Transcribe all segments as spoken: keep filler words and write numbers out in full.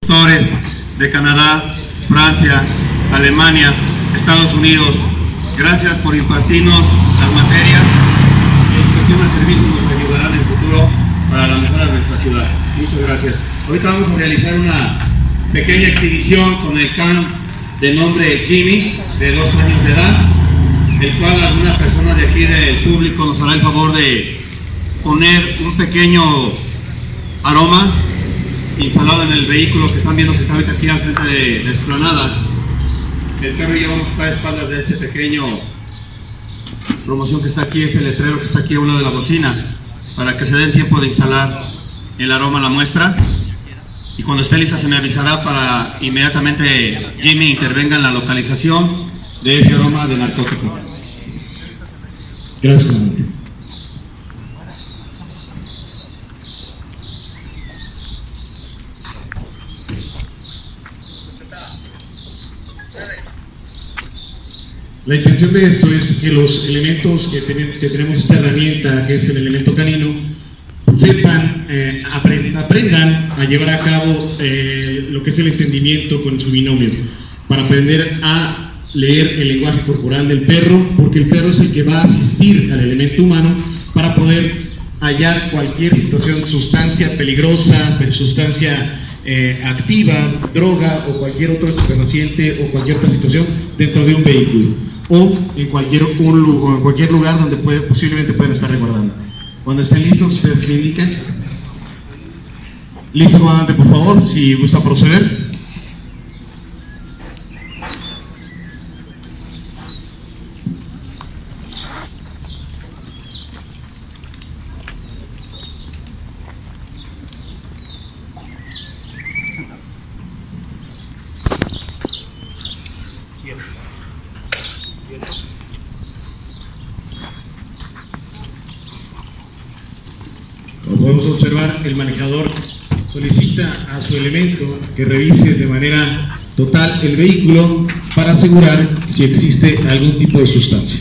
Doctores de Canadá, Francia, Alemania, Estados Unidos, gracias por impartirnos las materias y educación al servicio que nos ayudará en el futuro para la mejora de nuestra ciudad. Muchas gracias. Ahorita vamos a realizar una pequeña exhibición con el can de nombre Jimmy, de dos años de edad, el cual alguna persona de aquí del público nos hará el favor de poner un pequeño aroma instalado en el vehículo que están viendo que está ahorita aquí al frente de la explanada. El carro ya vamos a estar a espaldas de este pequeño promoción que está aquí, este letrero que está aquí a un lado de la bocina, para que se den tiempo de instalar el aroma a la muestra, y cuando esté lista se me avisará para inmediatamente Jimmy intervenga en la localización de ese aroma de narcótico. Gracias, comandante. La intención de esto es que los elementos que, ten que tenemos esta herramienta, que es el elemento canino, sepan, eh, aprend aprendan a llevar a cabo eh, lo que es el entendimiento con su binomio, para aprender a leer el lenguaje corporal del perro, porque el perro es el que va a asistir al elemento humano para poder hallar cualquier situación, sustancia peligrosa, sustancia eh, activa, droga o cualquier otro estupefaciente o cualquier otra situación dentro de un vehículo o en cualquier, un, o en cualquier lugar donde puede, posiblemente pueden estar resguardando. Cuando estén listos, ustedes me indican. Listo, comandante, por favor, si gusta proceder. Como podemos observar, el manejador solicita a su elemento que revise de manera total el vehículo para asegurar si existe algún tipo de sustancia.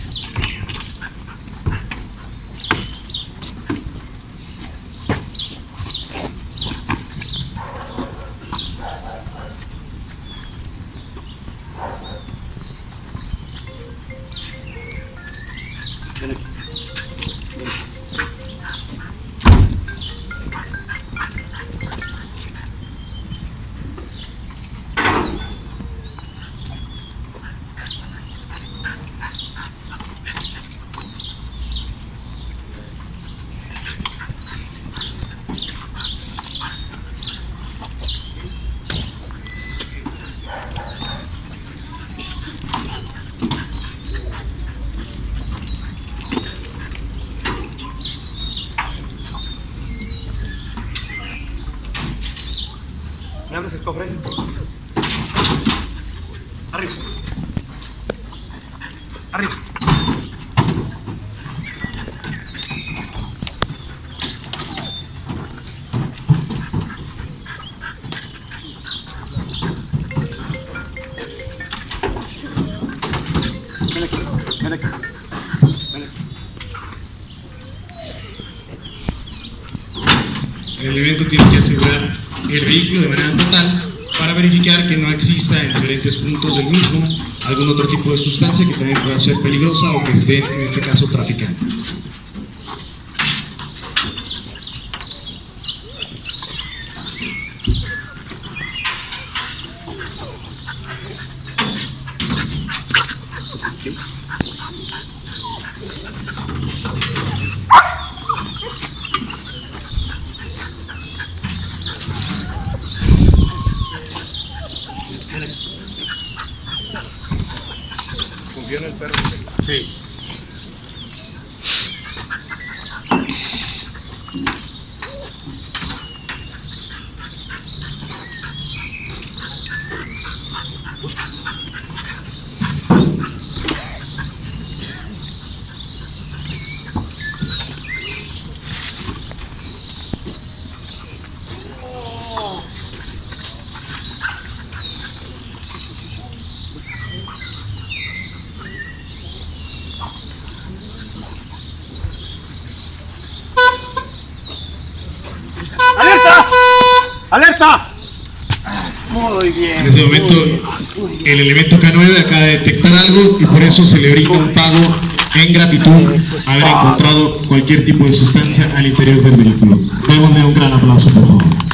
¿Me abres el cofre? Arriba. Arriba. Ven aquí, ven aquí. Ven aquí. El elemento tiene que asegurar el vehículo de manera total para verificar que no exista en diferentes puntos del mismo algún otro tipo de sustancia que también pueda ser peligrosa o que esté, en este caso, traficando. ¿Funciona el perro? Sí. Busca, busca. ¡Alerta! ¡Alerta! Muy bien. En este momento el elemento K nueve acaba de detectar algo y por eso se le brinda un pago en gratitud haber encontrado cualquier tipo de sustancia al interior del vehículo. Démosle un gran aplauso, por favor.